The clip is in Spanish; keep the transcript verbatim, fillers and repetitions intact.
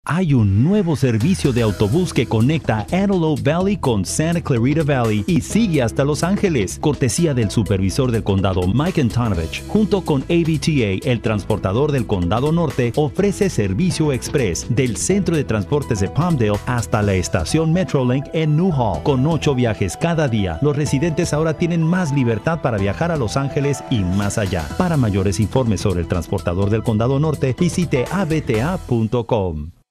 Hay un nuevo servicio de autobús que conecta Antelope Valley con Santa Clarita Valley y sigue hasta Los Ángeles, cortesía del supervisor del condado Mike Antonovich. Junto con A V T A, el transportador del condado norte ofrece servicio express del centro de transportes de Palmdale hasta la estación Metrolink en Newhall. Con ocho viajes cada día, los residentes ahora tienen más libertad para viajar a Los Ángeles y más allá. Para mayores informes sobre el transportador del condado norte, visite a v t a punto com.